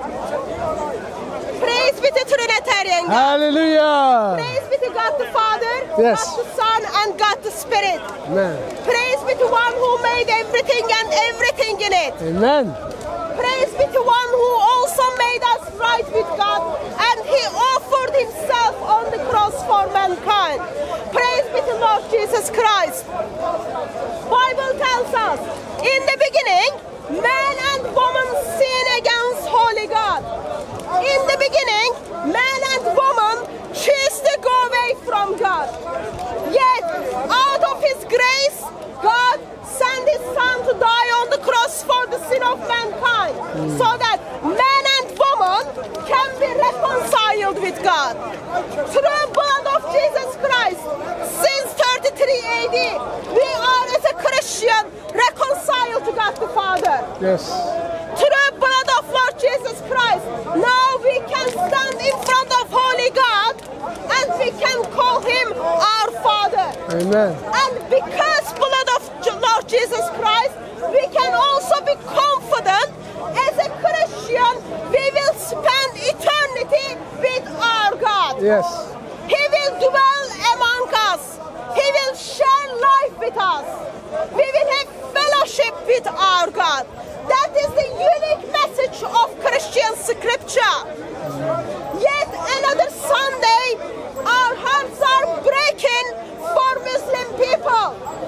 Praise be to Trinitarian God. Hallelujah. Praise be to God the Father, Yes. God the Son, and God the Spirit. Amen. Praise be to one who made everything and everything in it. Amen. Praise be to one who also made us right with God, and he offered himself on the cross for mankind. Praise be to Lord Jesus Christ. Bible tells us, in the beginning, man and woman sin against holy God. In the beginning, man and woman choose to go away from God. Yet, out of his grace, God sent his son to die on the cross for the sin of mankind, so that man and woman can be reconciled with God. Through the blood of Jesus Christ, since 33 AD, we are as a Christian reconciled to God the Father. Yes. Through the blood of Lord Jesus Christ, now we can stand in front of holy God and we can call him our Father. Amen. And because blood of Lord Jesus Christ, we can also be confident as a Christian we will spend eternity with our God. Yes. He will dwell among us. He will share life with us. We will have fellowship with our God. That is the unique message of Christian scripture. Yet another Sunday, our hearts are breaking for Muslim people.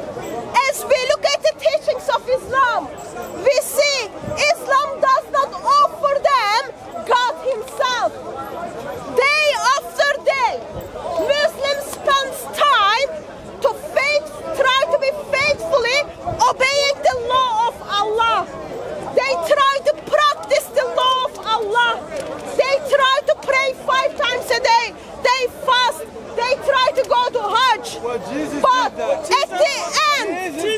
As we look at the teachings of Islam, we see Islam does not offer them God himself. Day after day, Muslims spend time to try to be faithfully obeying the law of Allah. They try to practice the law of Allah. They try to pray 5 times a day. They fast. They try to go to Hajj. But at the end,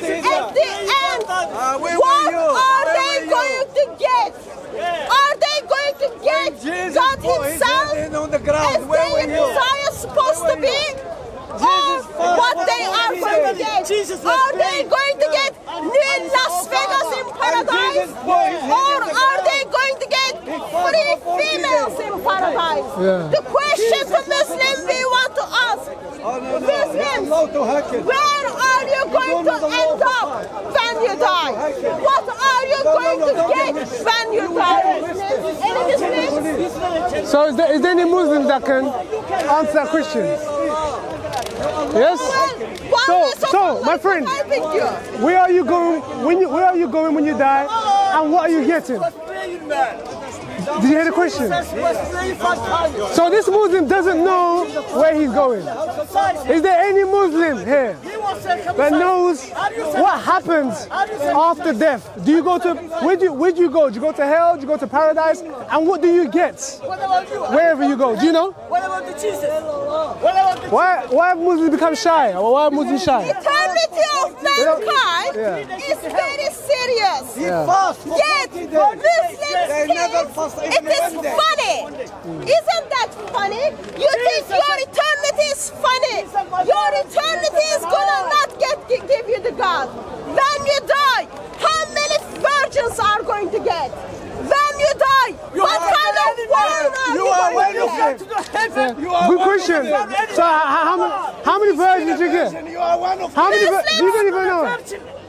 what are they going to get? Are they going to get God himself as their Messiah supposed to be? Or what they are going to get? Are they going to get new Las Vegas in paradise? Or are they going to get free females in paradise? Yeah. The question to Muslims we want to ask, Muslims, where are you going to end up when you die? What are you going to get when you die? Any Muslims? So is there any Muslims that can answer that question? Yes. So my friend, where are you going when you die, and what are you getting? Did you hear the question? So this Muslim doesn't know where he's going. Is there any Muslim here that knows what happens after death? Do you go to where'd you go? Do you go to hell? Do you go to paradise? And what do you get wherever you go? Do you know? What about the Jesus? Why have Muslims become shy? Or why are Muslims shy? Eternity of mankind is very serious. Yet Muslims think it is funny. Isn't that funny? You think your eternity is funny. Your eternity is gonna not give you the God. When you die, how many virgins are going to get? When you die, what kind of wine are you going to get? Good question. So how many virgins did you get? How many virgins? You don't even know.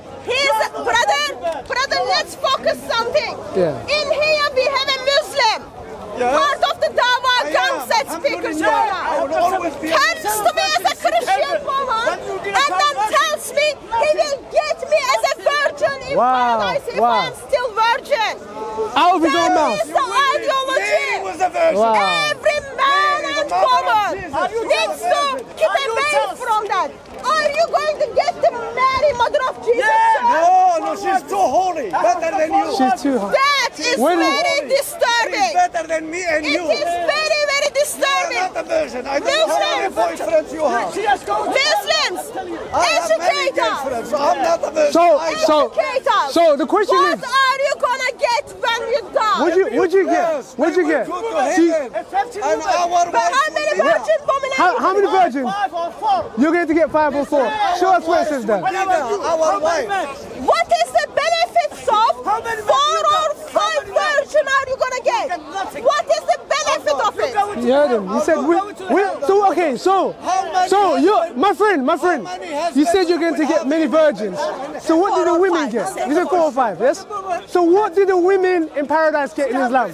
Brother, let's focus something. Yeah. In here we have a Muslim. Part of the Dawa Gamset speaker comes to me as a Christian woman and then tells me he will get me as a virgin in paradise if I am still virgin. Out of his own mouth. That is the ideology. Every man and woman needs to keep away from that. Are you going to get the Mary, Mother of Jesus? No, she's too holy. Better than you. She's too holy. That is very disturbing. She's better than me and you. It is very, very disturbing. I'm not a virgin. I don't know how many boyfriends you have. Muslims, educate us. So I'm not a virgin. Educate us. So the question what is, are you gonna get when you die? what'd you get? What'd you get? See, And our But how many virgin women have how many virgins? 5 or 4. You're going to get 5 or 4. Show us where it says that. our wife. What is the benefits of 4 or 5 virgins? virgin are you gonna get? What is the benefit of it? You heard him. He said, so okay, so you, my friend, you said you're going to get many virgins. So what did the women get? You said 4 or 5, yes? So what did the women in paradise get in Islam?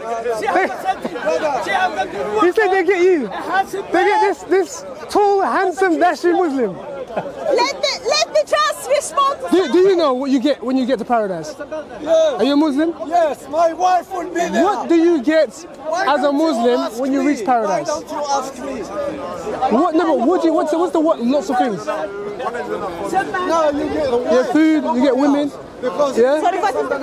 He said they get you. They get this tall, handsome, dashing Muslim. Let me just respond to Do you know what you get when you get to paradise? Yes. Are you a Muslim? Yes, my wife will be there. What do you get as a Muslim when you reach paradise? Why don't you ask me? What? No, but what's the what? Lots of things. No, you get the You get food, you get women. Because Yeah? Sorry, what is the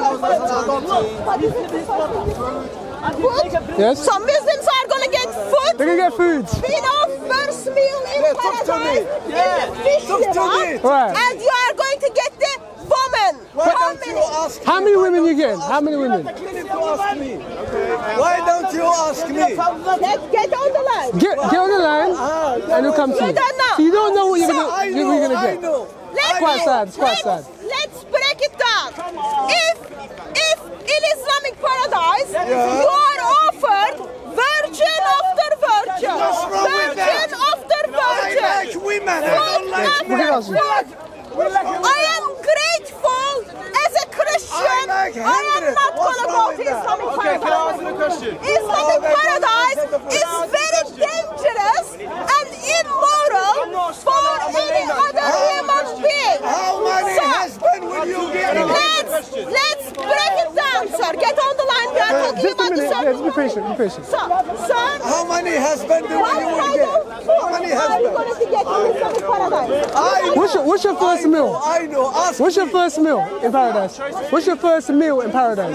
food? Yes? Some Muslims are gonna get food. They can get food. You know, first meal in talk to paradise me. is the fish Talk to liver, me. Right. and you are going to get the woman. why How don't you many? ask How many women you getting? How many women? You need to ask me. Why don't you ask me? Let's get on the line. Get on the line and you'll come to you. You don't know. So you don't know what you're So, gonna I get. know. It's quite sad. It's quite sad. Let's break it down. If in Islamic paradise you are offered virgin after virgin, What's wrong with virgin that? after I virgin, like women. I don't like food Look at men. us. after food. I am grateful as a Christian. I like I am hundreds. not What's gonna wrong go with to that? Islamic Okay, can I paradise. ask you a question? Islamic paradise is very dangerous and immoral for any other human being. How many So, husbands will you get? let's break it down, sir. Get on the line. We are talking Just a about the minute. Yes, be patient. Be patient. Sir, How many husbands will what you kind get? of How many food are you husbands? going to get in Islamic paradise? What's your first meal? I know. Ask What's your first meal in paradise? What's your first meal in paradise?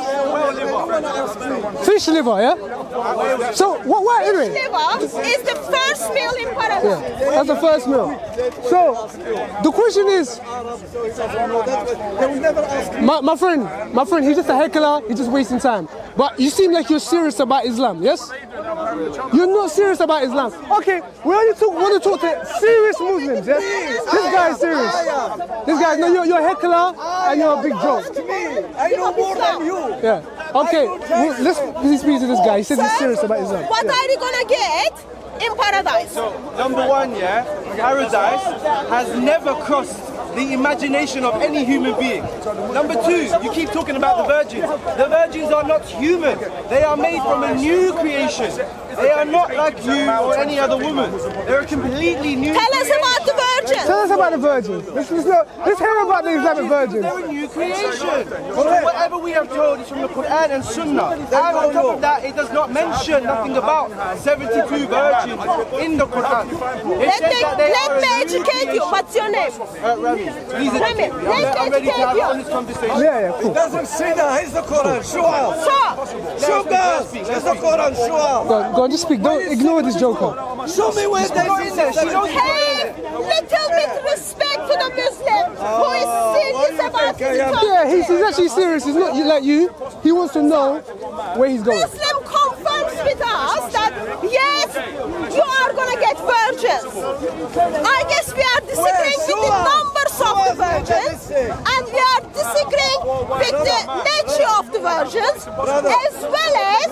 Fish liver, yeah? So, why anyway? Liver is the first meal in paradise. That's the first meal. So, the question is, They will never ask me. my friend, he's just a heckler, he's just wasting time. But you seem like you're serious about Islam, yes? You're not serious about Islam. Okay, we only want to talk to serious Muslims, yes? This guy is serious. This guy, no, you're a heckler and you're a big joke. Ask me. I know more than you. Yeah. Okay, well, let's speak to this guy. He says he's serious about Islam. What are you going to get in paradise? Number one, yeah, paradise has never crossed the imagination of any human being. Number two, you keep talking about the virgins. The virgins are not human. They are made from a new creation. They are not like you or any other woman. They're a completely new Tell us creation. about the virgin. Tell us about the virgins. Let's hear about the Islamic virgins. They're a new creation. So whatever we have told is from the Quran and Sunnah. And on top of that, it does not mention nothing about 72 virgins in the Quran. It says that they Let are me a new educate you. creation. What's your name? Rami, please educate me. Rami, I'm ready to have educate an you. honest conversation. Yeah, cool. Doesn't say that. Here's the Quran. Show us. So, Show us. Here's the Quran. Show us. Go on, just speak. Don't ignore this joker. Show me where they not in there. She knows pay little bit respect to the Muslim who is serious about his Yeah, he's actually serious. He's not like you. He wants to know where he's going. Muslim confirms with us that yes, you are gonna get virgins. I guess we are disagreeing with the numbers of the virgins, and we are disagreeing with the nature of the virgins, as well as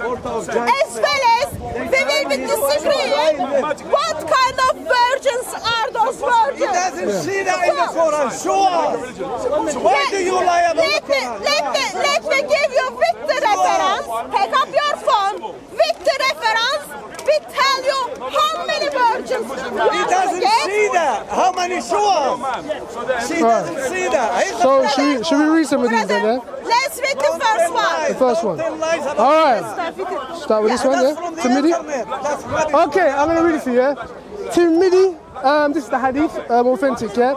we will be disagreeing what kind of virgins are those virgins. doesn't see that in the Quran. Show us. Why do you lie about the Quran? Let me give you with the reference. Take up your phone. With the reference, we tell you how many virgins you He are gonna doesn't get. see that. How many show us? She doesn't see that. Here's the So should we read some of these then? Yeah? Let's read the first one. The first one. Tell lies about All right. Start Start with this one, That's yeah? from the Timidity? internet. That's from Okay, I'm gonna read it for you. Yeah? Tirmidhi, this is the hadith, authentic, yeah?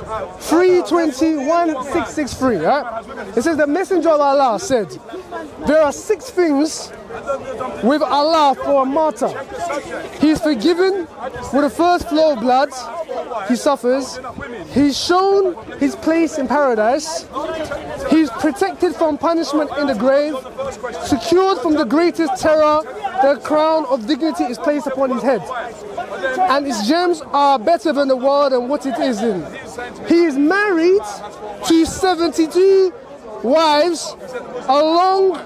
321,663, right? It says the Messenger of Allah said, there are 6 things with Allah for a martyr. He's forgiven with the first flow of blood he suffers. He's shown his place in paradise. He's protected from punishment in the grave. Secured from the greatest terror, the crown of dignity is placed upon his head. And his gems are better than the world and what it is in. He is married to 72 wives along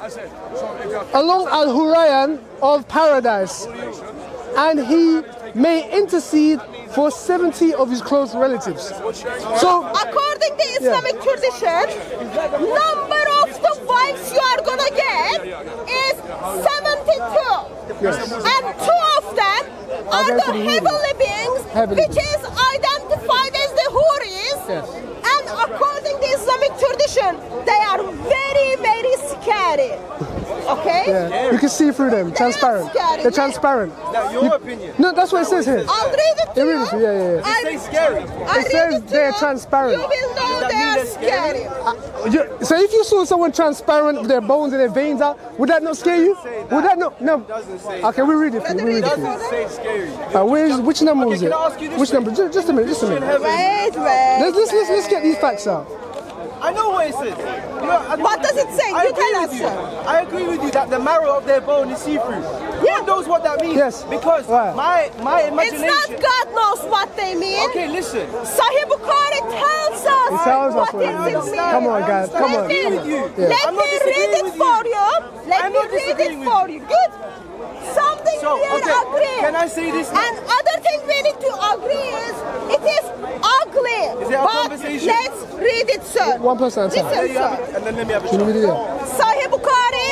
along Al Hurayan of paradise, and he may intercede for 70 of his close relatives. So, according to Islamic tradition, number of the wives you are gonna get is 72. yes. And 2 of them are the heavenly beings, which is identified as the Huris. Yes. And according to Islamic tradition, they are very, very scary. Okay? Yeah. You can see through them, transparent. scary, They're yeah. transparent. Now, your opinion. No, that's what it says here. I'll read it to It you. reads it, yeah. I Say scary. I It read says it to they're you. transparent. You will know that they mean are they're scary? scary. So if you saw someone transparent with their bones and their veins out, would that not scare you? Would that not? No. Doesn't say Okay, we read it for you. We read it for you. doesn't say scary. Which number was Okay, it? can I ask you this Which thing? number? Just a minute. Just a minute. Wait. Let's get these facts out. I know what it says. You know, What does it say? I You agree tell with us, you. sir. I agree with you that the marrow of their bone is see-through. Yeah. God knows what that means. Yes. Because Right. my It's imagination. not God knows what they mean. Okay, listen. Sahih Bukhari tells us It tells us what what it it means. means. Come on, guys. Come Let on. me, Come on. Yeah. let I'm me not disagreeing read it with you. for you. Let I'm me not read it disagreeing with for you. Good. Something So, we okay, agree. can I say this now? And other thing we need to agree is it is ugly. Is there a but conversation? let's read it, sir. One person at a time. There Listen, you have sir. it. And then let me have a Can you shot. read it there? Sahih Bukhari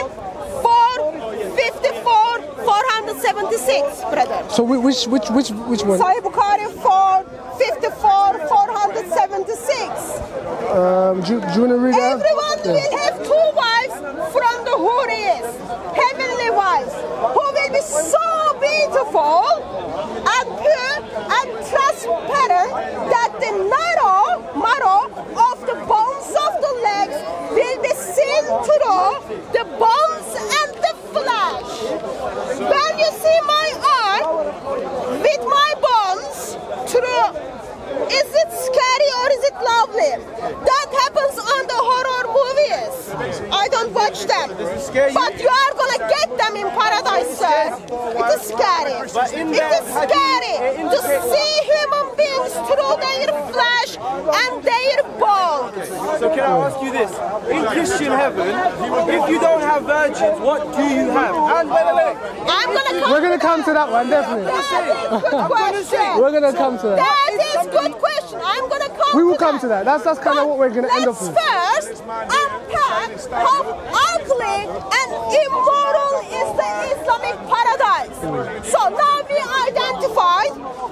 454 476, brother. So which one? Sahih Bukhari 454 476. Do you want to read that? Everyone will have 2 wives from the Huris, heavenly wives, who will be so beautiful and pure and transparent that the marrow of the bones of the legs will be seen through the bones and the flesh. When you see my arm with my bones through, is it scary or is it lovely? That happens on the horror movies. I don't watch them. scare you? But you are gonna get them in paradise, sir. It is scary. But in It that is hadith, scary it to indicates- see human beings through their flesh and their bones. So can I ask you this? In Christian heaven, if you don't have virgins, what do you have? And wait. I'm gonna come. We're gonna come to that one, definitely. That is good question. We're gonna come to that. That is good question. I'm gonna come. We will come to that. That's kind of what we're gonna end up Let's with. first unpack how ugly and immoral is the Islamic paradise. So now we identified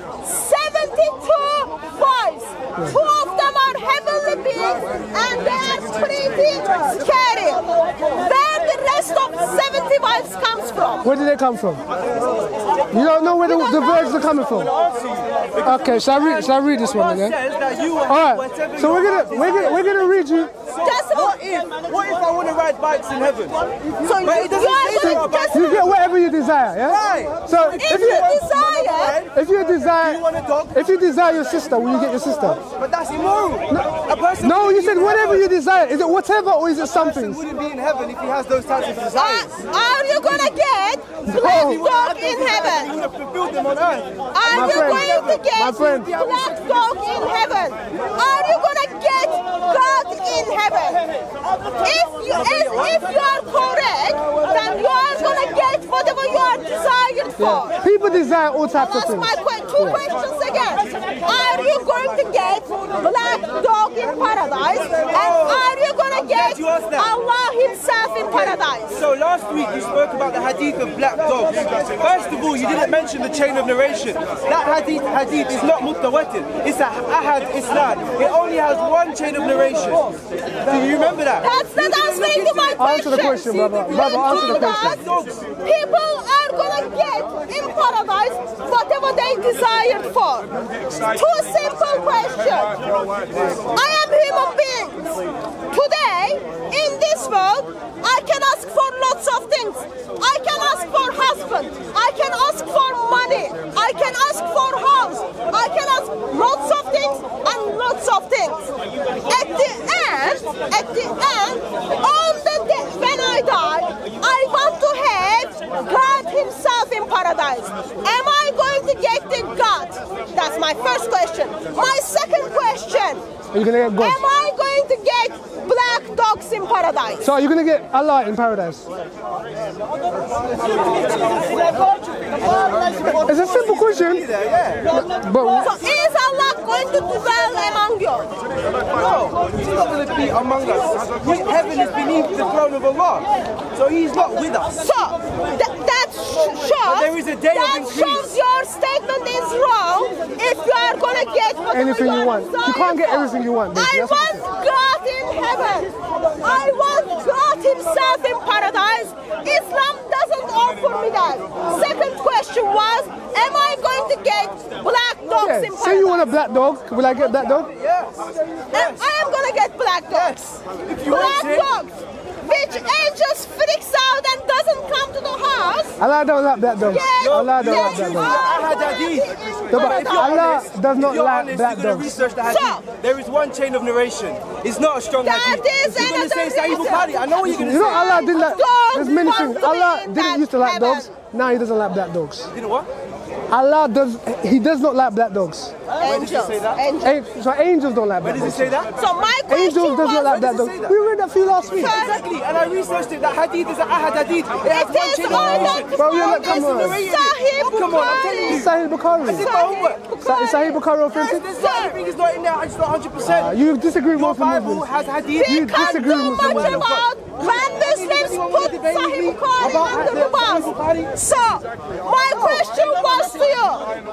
72 wives. 2 of them are heavenly beings and they are pretty scary. Where the rest of 70 wives comes from? Where did they come from? You don't know where the birds are coming from. Okay, shall I read this one God again? says that you will All have right. whatever So you we're gonna read you. Just about. What if I want to ride bikes in heaven? So But it doesn't say you that are about just You get whatever you desire. Yeah. Right. So if you desire. if you desire, You want a dog? if you desire your sister, will you get your sister? But that's immoral. A person No, you said wouldn't be in whatever heaven. you desire. Is it whatever or is it A person something? wouldn't be in heaven if he has those types of desires. Are you gonna get black If he would have dog had those in desires, he heaven? would have fulfilled them on earth. Are My you friend, going to get my friend. black dog in heaven? Are you gonna get God in heaven? If you are correct, then you are gonna get whatever you are desired for. People desire all types of That's things. my 2 questions again. Are you going to get black dog in paradise? And are you going to get you ask that. Allah himself in paradise? So last week you spoke about the hadith of black dogs. First of all, you didn't mention the chain of narration. That hadith is not mutawatir. It's a ahad isnad. It only has one chain of narration. Do you remember that? That's not answering to my question. Answer the question, brother. Brother, answer the question. People are going to get in paradise whatever they desired for. 2 simple questions. I am human beings. Today, in this world, I can ask for lots of things. I can ask for husband. I can ask for money. I can ask for house. I can ask lots of things and lots of things. At the end, on the day when I die, I want to have God himself in paradise. Am I going to get the God? That's my first question. My second question. Are you gonna get God? Am I going to get black dogs in paradise. So are you going to get Allah in paradise? It's a simple question. But So is Allah going to dwell among you? No, he's not going to be among us. Heaven is beneath the throne of Allah. So he's not with us. So that shows, there is a day of that increase. shows your statement is wrong if you are going to get whatever anything you want. You can't get everything you want. I That's what want God in heaven. I want God himself in paradise. Islam doesn't offer me that. Second question was, am I going to get black dogs in paradise? Say you want a black dog. Will I get black dog? Yes. I am going to get black dogs. If you Black want it. dogs. Which angels freaks out and doesn't come to the house. Allah don't like black dogs. Yes, Allah don't like yes, black dogs. Ahadith. No, but Allah does not You're like honest, black you're going to dogs. research the hadith. There is one chain of narration. It's not a strong That hadith. is If you're going to say another Sahih reason. Bukhari, I know what you're going to You know say. Allah didn't like, Dogs there's many want things. to be Allah in didn't that used to like heaven. dogs. Now he doesn't like black dogs. You know what? Allah does, he does not like black dogs. Where does it say that? Angels. So angels don't like Where black does it dogs. say that? So my question Angels does not like was, black does it dogs. say that? We read that for you last week. Exactly, and I researched it. That hadith is an ahad hadith. It has it one is chain of on narration. the Bro, you're like, come on. Sahih Oh, come on, I'm telling Bukhari. you. It's Sahih Bukhari. I did my homework. Is Sahih Bukhari authentic? There's not everything is not in there. It's not 100%. You disagree Your with Muslim Bible Muslims. has hadith. You We can't disagree do with much Muslim about when Muslims put Sahih Bukhari in the bus. So, my question was to you,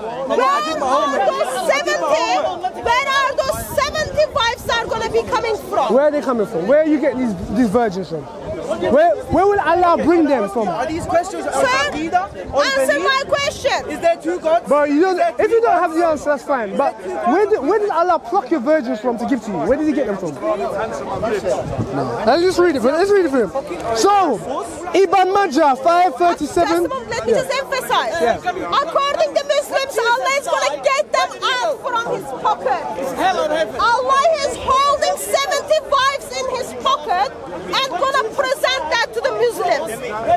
where are those 70 wives are going to be coming from? Where are they coming from? Where are you getting these virgins from? Where will Allah bring them from? Are these questions on Sir, Aqidah? On answer belief? my question. Is there two gods? Bro, you don't, if you don't have the answer, that's fine. But where did Allah pluck your virgins from to give to you? Where did he get them from? Let's just read it. Let's read it for him. So, Ibn Majah 537. Let me just emphasize. According to Muslims, Allah is going to get them out from his pocket. Allah is holding 70 wives in his pocket and going to present that to the Muslims.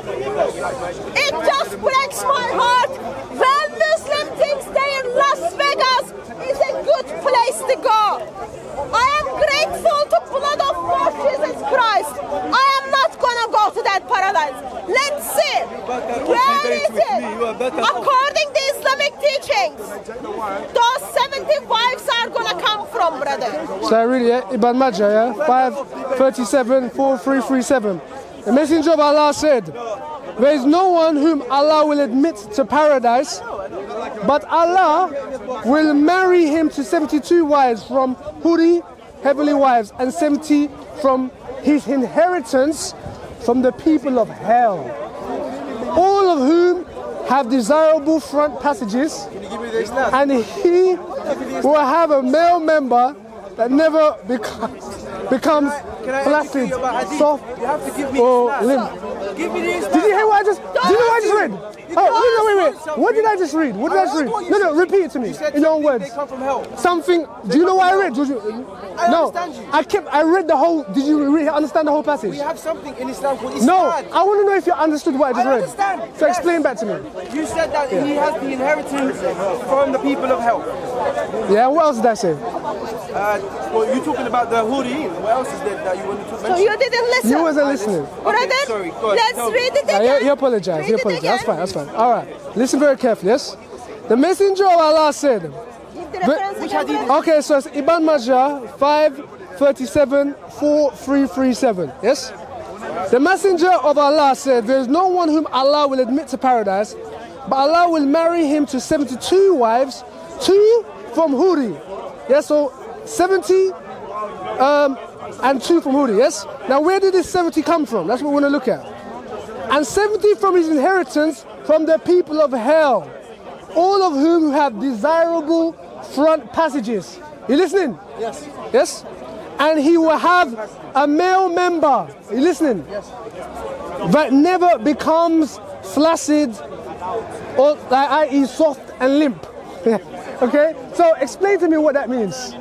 It just breaks my heart when Muslim thinks they in Las Vegas is a good place to go. I am grateful to blood of Lord Jesus Christ. I am not going to go to that paradise. Let's see. Where is it? According to Islamic teachings, those 70 wives are going to come from, brother. So I read it, Ibn Majah, yeah? 537 4337. The Messenger of Allah said, there is no one whom Allah will admit to paradise, but Allah will marry him to 72 wives from Huri, heavenly wives, and 70 from his inheritance from the people of hell, all of whom have desirable front passages, and he will have a male member that never becomes flaccid, soft, or limp. Give me this. Did you hear what I just? Did you know what I just read? Oh, wait. What did I just read? What did I just read? No, repeat it to me in your own words. They come from hell. Something. Do you know what I read? No, understand you. I read the whole. Did you understand the whole passage? We have something in Islam called Islam. No, I want to know if you understood what I just I read. understand. So Yes. explain back to me. You said that he has the inheritance from the people of hell. Yeah. What else did I say? Well, you're talking about the Huri. What else is there that you want to So mention? you didn't listen. You wasn't listening. Brother, sorry, go ahead. let's No. read it Yeah, again. he apologized. Read He it apologized. again. That's fine. All right. Listen very carefully. Yes. The Messenger of Allah said. Give the reference Which again, hadith? brother. Okay, so it's Ibn Majah 537 4337. Yes? The Messenger of Allah said, there is no one whom Allah will admit to paradise, but Allah will marry him to 72 wives, 2 from Huri. Yes, so 70 and 2 from Huri. Yes? Now, where did this 70 come from? That's what we want to look at. And 70 from his inheritance from the people of hell, all of whom have desirable front passages. You listening? Yes. Yes? And he will have a male member. You listening? Yes. That never becomes flaccid or i.e. soft and limp. Okay? So explain to me what that means.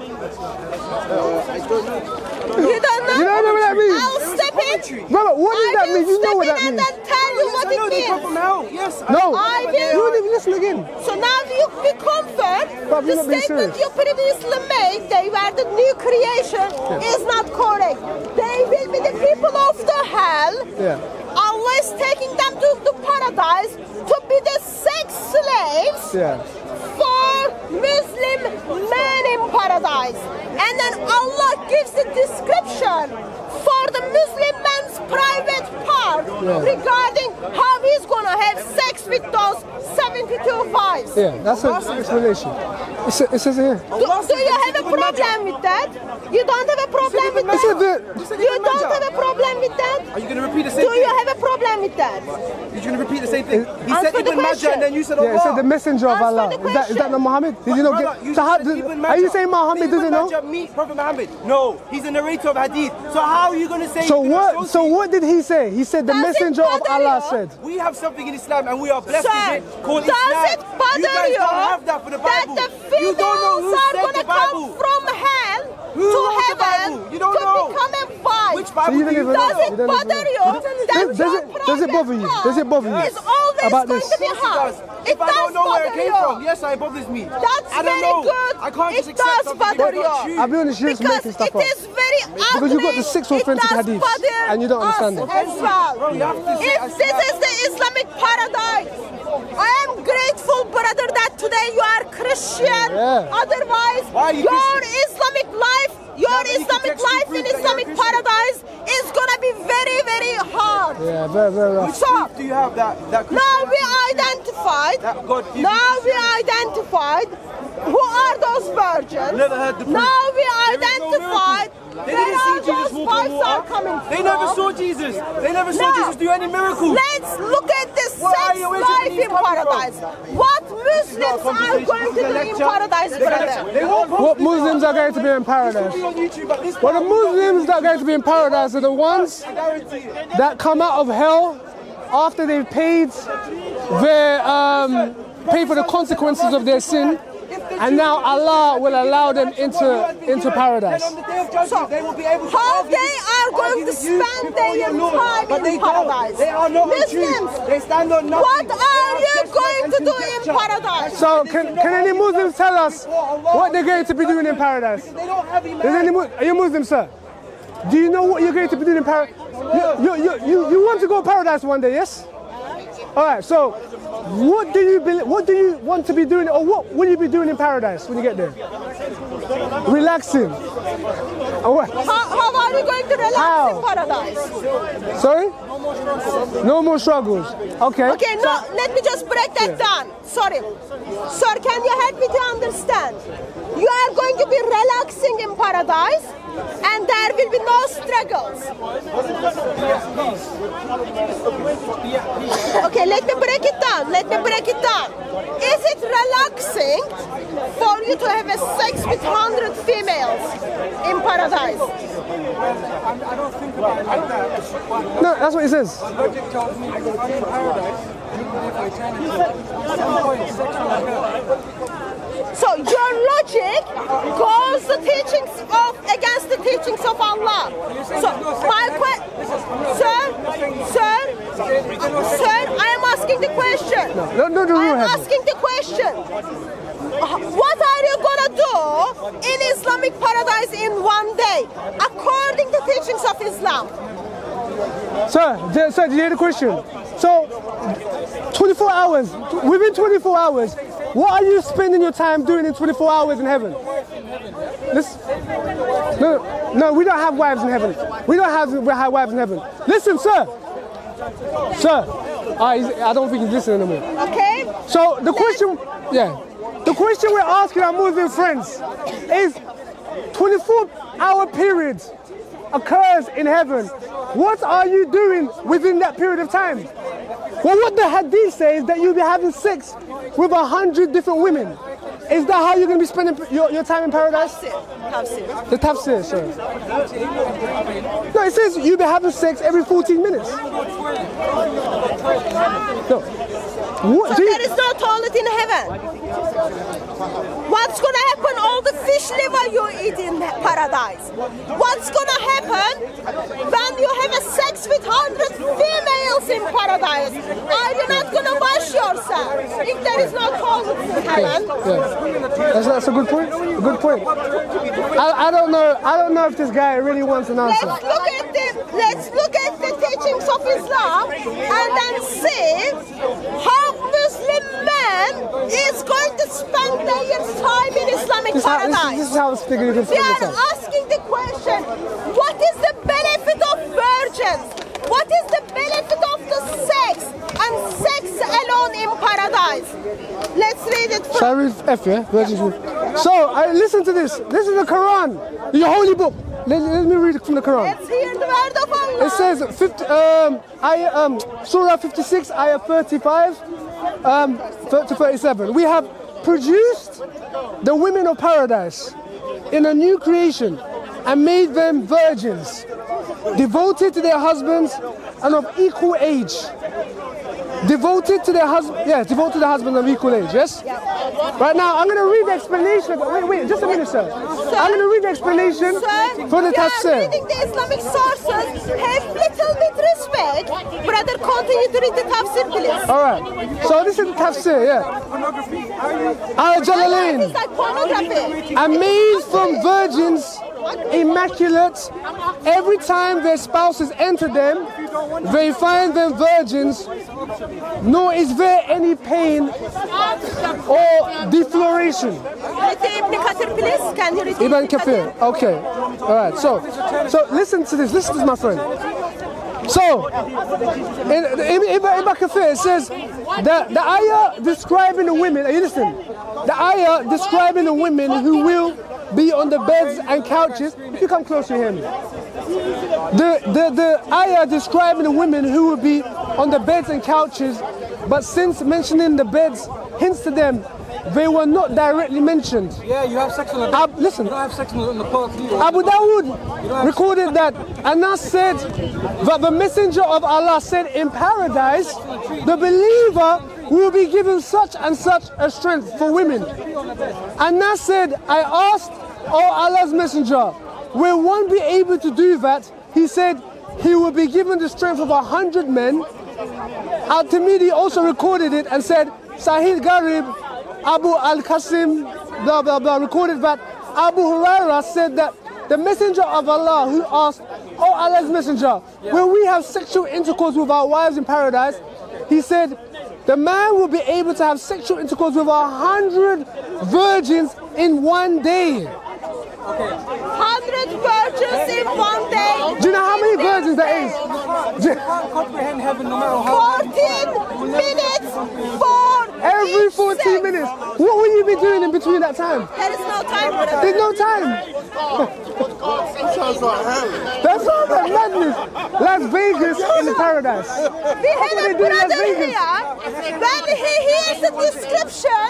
You don't know? You don't know what that means? I'll step in. Brother, what does that mean? You know what that And means. then tell you what I know it they come means. from hell. Yes. No, I you listen again. So now we confirm But we're the not being statement serious. you previously made, they were the new creation, is not correct. They will be the people of the hell. Yeah. Allah is taking them to the paradise to be the sex slaves Yeah. for Muslim men in paradise. And then Allah gives the description for the Muslim man's private part regarding how he's gonna have sex with those 72 wives. Yeah, that's an explanation. It says here. Do you have a problem with that? You don't have a problem with It said that? that. You don't have a problem with that? Are you going to repeat the same Do thing? you have a problem with that? You're going to repeat the same thing. He Answer said the Ibn Majah question. and then you said Allah. Yeah, it said the messenger of Answer Allah. the Is that not Muhammad? Did you not Brother, get? you So how? said Ibn Are you Majah. saying Muhammad Did doesn't know? Ibn Majah meet Prophet Muhammad? No, he's a narrator of hadith. So how are you going to say? So you can what? associate- So what did he say? He said the Does it messenger of bother Allah you? said. We have something in Islam and we are blessed Sir, with it called does Islam. it bother you guys you don't have that for the that Bible. the You don't know who females are said going the to come Bible. from hell Who to wrote the heaven Bible? You don't to know. become a wife? Which Bible So you do don't you even know? know. Does it You don't even bother know. you? That Does it bother you? Does it bother you It's always about going this? to be hard. It If I does don't know where it bother came you. from, yes, it bothers me. That's I don't very know. good. I can't just It accept does something bother that's not you. true. I'll be honest, you're just Because making stuff it up. is very ugly. Because you've got the 6 authentic It does hadiths, bother and you don't understand us it. as well. Bro, you have to say If as this well. is the Islamic paradise, I am grateful, brother, that today you are Christian. Yeah. Otherwise, Why are you your Christian? Islamic life, your but you can Islamic textually life prove in that you're a Islamic Christian. paradise is gonna be very, very hard. Yeah, very, very rough. So, Do you have that? now we identified. That God gives Now you we identified who are those virgins. Never heard the proof. Now we There is no identified miracle. They where didn't see are Jesus those walk on wives are water. coming They from. never saw Jesus. They never saw Now, Jesus do any miracles. Let's look at the Where are sex you? Where's your life belief in coming paradise. from? What Not a Muslims are conversation. going to This is a do in lecture. paradise, brother? They won't post What this Muslims are going to be in paradise? on YouTube, but this Well, the Muslims that are going to be in paradise are the ones I guarantee it. that come out of hell after they've paid pay for the consequences of their sin, and now Allah will allow them into paradise. Then on the day of judgment, they will be able to How argue they are going argue to with you spend before their your Lord. time But in they paradise? don't. They are not on Muslims, truth. They stand on nothing. what are They you just going and to do in conjecture. paradise? So, can any Muslims tell us what they're going to be doing in paradise? They don't have Does Iman. are you Muslim, sir? Do you know what you're going to be doing in paradise? You want to go to paradise one day, yes? All right. So, what do you want to be doing, or what will you be doing in paradise when you get there? Relaxing. And what? How are you going to relax How? in paradise? Sorry? No more struggles. Okay. Okay, no, let me just break that down. Sorry. Sir, can you help me to understand? You are going to be relaxing in paradise and there will be no struggles. Okay, let me break it down. Is it relaxing for you to have a sex with 100 females in paradise? No, that's what it says. So your logic goes against the teachings of Allah. So my sir, I am asking the question. No, I am asking the question. What are you gonna do in Islamic paradise in one day, according to teachings of Islam? Sir, did you hear the question? So, 24 hours, within 24 hours, what are you spending your time doing in 24 hours in heaven? No, we don't have wives in heaven. We have wives in heaven. Listen, sir. I don't think he's listening anymore. Okay? So the question we're asking our Muslim friends is 24-hour periods occurs in heaven. What are you doing within that period of time? Well, what the hadith says that you'll be having sex with 100 different women. Is that how you're going to be spending your time in paradise? Tafsir. The tafsir, sir. No, it says you'll be having sex every 14 minutes. No. What, So there is no toilet in heaven. What's going to happen? All the fish liver you eat in paradise. What's going to happen when you have a sex with 100 females in paradise? Are you not going to wash yourself? If there is no toilet in heaven. Yeah. That's a good point. A good point. I don't know if this guy really wants an answer. Let's look at the teachings of Islam and then see how Muslim man is going to spend their time in Islamic paradise. This is how it's figured. We are asking the question, what is the benefit of virgins? What is the benefit of the sex and sex alone in paradise? Let's read it. Shall I read F, yeah? Virgins. So, listen to this. This is the Quran, your holy book. Let me read it from the Quran. Let's hear the word of Allah. It says, Surah 56, ayah 35 to 37. We have produced the women of paradise in a new creation and made them virgins, devoted to their husbands and of equal age. Devoted to their husband, yes, devoted to the husband of equal age, yes? Right now, I'm going to read the explanation. Wait, just a minute, sir. I'm going to read the explanation for the tafsir. Reading the Islamic sources, have little bit respect. Brother, continue to read the tafsir, please. All right. So this is the tafsir, yeah. Al-Jalalain. It's like pornography. And made from virgins, immaculate. Every time their spouses enter them, they find them virgins, nor is there any pain or defloration. Ibn Kathir, please. Can you read Ibn Kathir. Okay. All right. So listen to this. Listen to this, my friend. So, in Ibn Kathir, it says that the ayah describing the women, are you listening? The ayah describing the women who will be on the beds and couches. If you come closer, you hear me. The ayah describing the women who will be on the beds and couches, but since mentioning the beds hints to them, they were not directly mentioned. Yeah, you have sex on the bed. Listen. You don't have sex on the park. Abu Dawood recorded that Anas said that the messenger of Allah said in paradise, the believer will be given such and such a strength for women. Anas said, I asked, oh Allah's messenger, will one be able to do that? He said, he will be given the strength of 100 men. Al-Tirmidhi also recorded it and said, Sahih Gharib, Abu al-Qasim, blah, blah, blah, recorded that Abu Hurairah said that the messenger of Allah who asked, oh Allah's messenger, will we have sexual intercourse with our wives in paradise? He said, the man will be able to have sexual intercourse with 100 virgins in one day. 100 virgins in one day. Do you know how many virgins that is? You can't comprehend heaven no matter how. 14 minutes for Every each 14 sex. minutes. What will you be doing in between that time? There is no time for that. There's no time. Sounds like hell. That sounds like madness. Las Vegas in the paradise. We had a brother here. When he hears the description,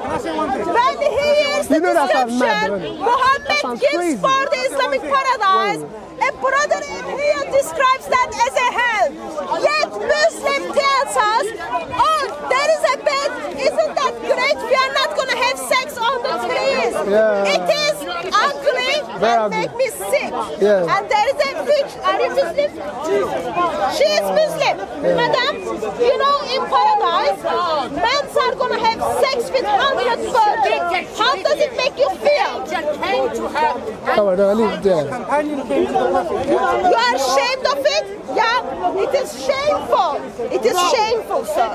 Muhammad gives for the Islamic paradise, a brother in here describes that as a hell. Yet Muslim tells us, oh, there is a bed. Isn't that great? We are not going to have sex on the trees. Yeah. It is ugly and make me sick. Yeah. And there is a witch. Are you Muslim? She is Muslim. Madam, you know in paradise, men are going to have sex with 100 virgins. How does it make you feel? Come on, no, leave it there. You are ashamed of it? Yeah, it is shameful. It is shameful, sir.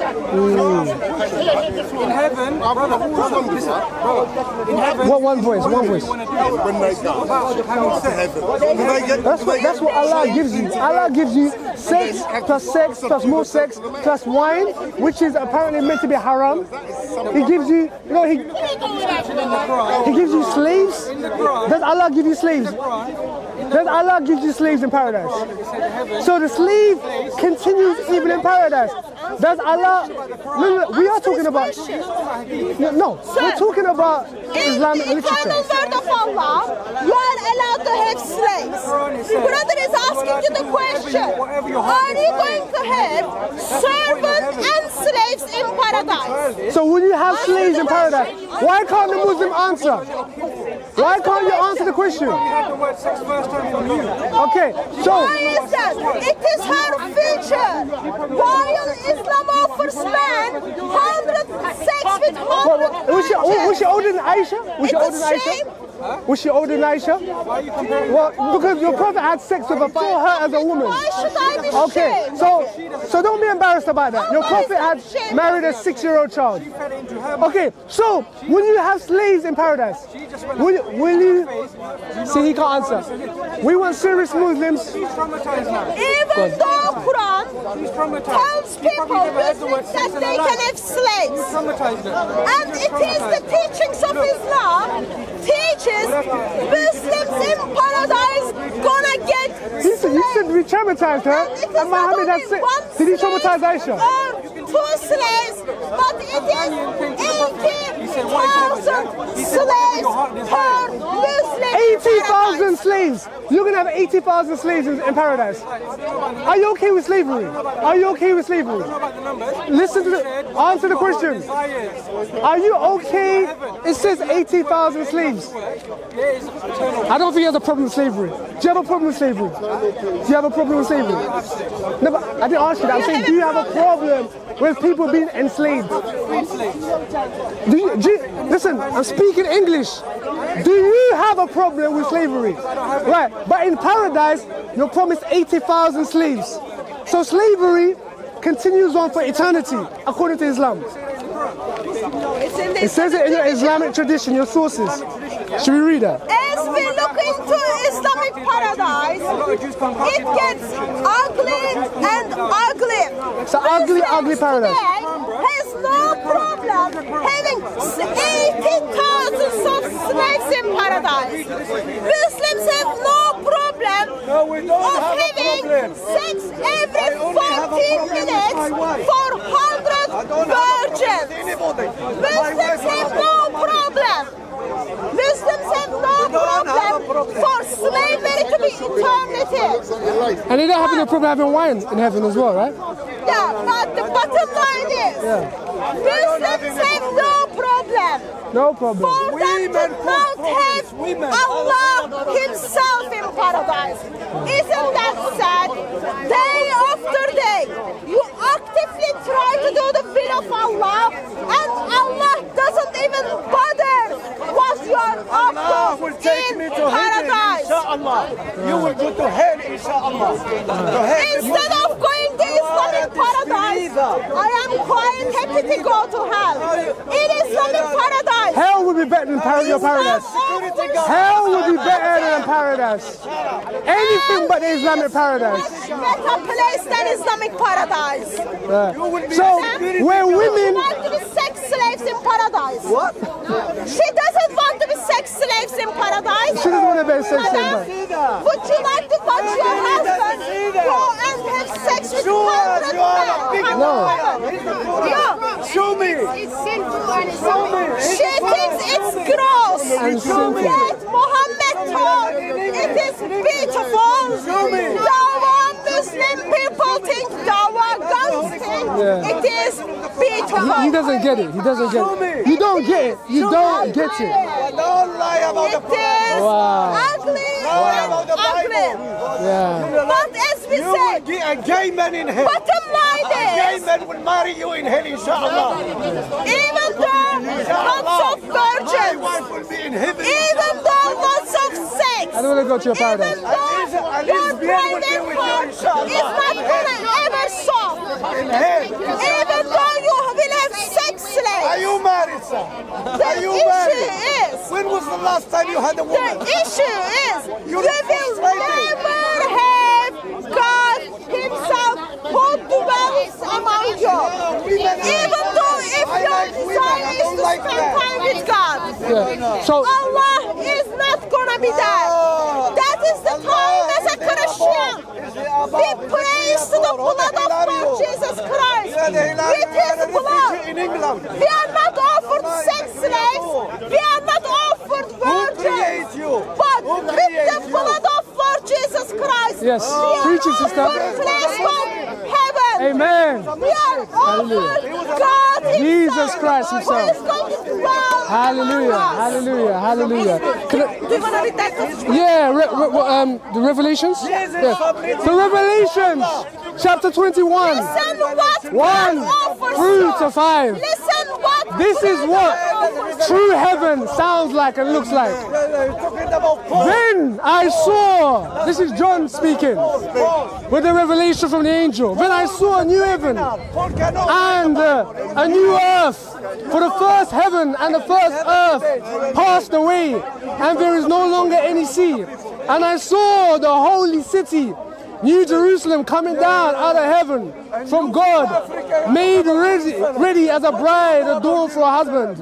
In heaven, brother, listen, bro, in heaven, One voice. When they go to heaven, That's what Allah gives you. Allah gives you sex plus more sex plus wine, which is apparently meant to be haram. He gives you, he gives you slaves. Does Allah give you slaves? Does Allah give you slaves in paradise? So the slave continues even in paradise. Does Allah? No, we are talking about. No, we're talking about Islamic In the eternal literature. word of Allah, you are allowed to have slaves. Brother is asking you the question, are you going to have servants and slaves in paradise? So will you have slaves in paradise? Why can't the Muslim answer? Why can't you answer the question? Okay, so Why is that? It is her future. While Islam offers man 100 Was she older than Aisha? Was she older than Aisha? Was she older than Aisha? Why are you comparing? Well, because your prophet had sex with her for her as a woman. Why should I be Okay, ashamed? so don't be embarrassed about that. Your Why prophet is had that shame? married a 6-year-old child. You fed into her. Okay, so will you have slaves in paradise? Will you? See, he can't answer. We want serious Muslims. She's traumatized now. Even though Quran She's traumatized. tells She people probably never heard the word Muslims sex that in her they can life. have slaves. Traumatized her. And it is the teachings of Islam teaches Muslims in paradise gonna get You said we traumatized her, And it is and not Muhammad had only sex. one Did he slave traumatize Aisha? or 2 slaves, but it is 80,000 slaves per Muslim. 80,000 slaves. You're gonna have 80,000 slaves in paradise. Are you okay with slavery? Are you okay with slavery? Listen to the answer the question. Are you okay? It says 80,000 slaves. I don't think he has a problem with slavery. Do you have a problem with slavery? Do you have a problem with slavery? No, but I didn't ask you that. I'm saying, do you have a problem with people being enslaved? Listen, I'm speaking English. Do you have a problem with slavery? Right, but in paradise, you're promised 80,000 slaves. So slavery continues on for eternity, according to Islam. It says it in your Islamic tradition, your sources. Should we read that? As we look into Islamic paradise, it gets ugly and uglier. It's an ugly, ugly paradise. Today has no problem having 80,000 of slaves in paradise. Muslims have no problem of having sex every 14 minutes for 100 virgins. Muslims have no problem. Muslims have no problem for slavery to be eternity. And they don't have any problem having wine in heaven as well, right? Yeah, but the bottom line is, Muslims have no problem. No problem. For them to not have Allah Himself in paradise. Isn't that sad? Day after day, you actively try to do the will of Allah, and Allah doesn't even bother what you are up Allah will take in me to heaven, paradise. inshallah. You will go to hell, inshallah. To hell. Instead of going to Islamic paradise, I am quite happy to go to hell. In Islamic paradise, Hell would be better than your paradise. Hell would be better than paradise. Anything but the Islamic paradise. better place than Islamic paradise. So, where women... She want to be sex slaves in paradise. What? She doesn't want to be sex slaves in paradise. She doesn't want to be sex Madam, slave. would you like to watch your husband go and have sex with 100 men? No. Yeah. Show me. It's sinful and she thinks it's gross. And sinful. Yet Muhammad told it is beautiful. Dawa Muslim people think Dawa guns think it is beautiful. He doesn't get it. He doesn't get it. You don't get it. You don't get it. Don't lie about the It is ugly and ugly. Yeah. But as we You said, will get a gay man in hell. bottom line A gay is, man will marry you in hell, inshallah. even though lots of My virgins, wife will be in heaven. even though lots of sex, I don't want to go to your even paradise. though your private part is not gonna ever solve, In hell. even though you will have sex Are slaves, you married, sir? the Are you issue married? is, When was the last time you had a the woman? issue is, you You're will frustrated. never have God Himself who dwells among you. Even though if your desire is to spend time with God, Yeah. So, Allah is not gonna be there. That is the time as a Christian. We praise to the blood of Lord Jesus Christ. With His blood. In England. We are not offered sex slaves. We are not offered virgins. created you? But Who with the created you? blood of Lord Jesus Christ, Yes. we are Preach it, sister. offered place called heaven. amen. We are offered God Himself. Jesus Christ Himself. Who is going to dwell Hallelujah. among us. Hallelujah. Hallelujah. Can I- Do you want to read that? Yeah, the Revelations? Yeah. The Revelations, chapter 21, Listen what 1 God offers through you. to 5. Listen what This is God what offers true heaven sounds like and looks like. Then I saw, this is John speaking, with the revelation from the angel. Then I saw a new heaven and a new earth. For the first heaven and the first earth passed away, and there is no longer any sea. And I saw the holy city, New Jerusalem, coming down out of heaven from God, made ready as a bride adorned for a husband.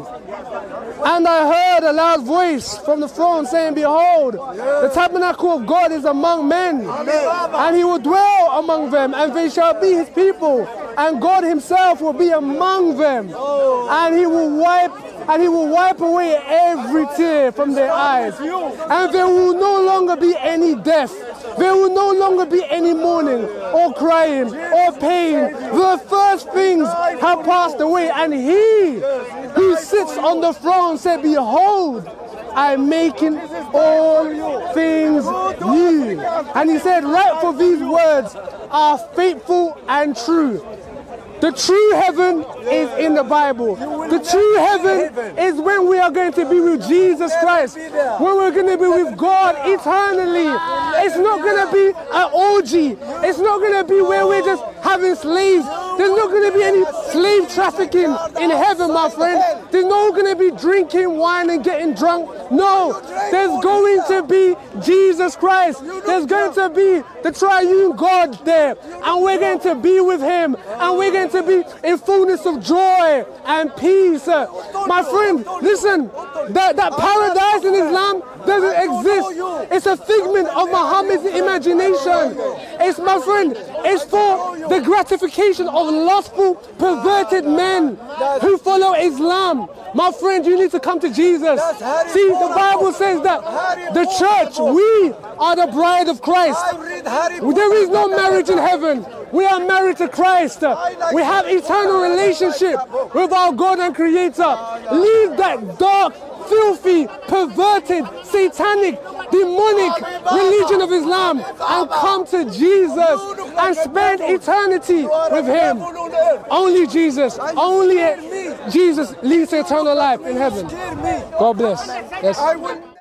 And I heard a loud voice from the throne saying, behold, the tabernacle of God is among men, and he will dwell among them, and they shall be his people, and God himself will be among them, and he will wipe away every tear from their eyes, and there will no longer be any death. There will no longer be any mourning or crying or pain. The first things have passed away, and he who sits on the throne said, behold, I am making all things new. And he said, write, for these words are faithful and true. The true heaven is in the Bible. The true heaven is when we are going to be with Jesus Christ, when we're going to be with God eternally. It's not going to be an orgy. It's not going to be where we're just having slaves. There's not going to be any slave trafficking in heaven, my friend. There's not going to be drinking wine and getting drunk. No, there's going to be Jesus Christ. There's going to be the triune God there, and we're going to be with him, and we're going to be in fullness of joy and peace. My friend, listen, that paradise in Islam doesn't exist. It's a figment of Muhammad's imagination. It's, my friend, it's for the gratification of lustful, perverted men who follow Islam. My friend, you need to come to Jesus. See, the Bible says that the church, we are the bride of Christ. There is no marriage in heaven. We are married to Christ. We have eternal relationship with our God and Creator. Leave that dark, filthy, perverted, satanic, demonic religion of Islam and come to Jesus and spend eternity with him. Only Jesus, only Jesus leads to eternal life in heaven. God bless. Yes.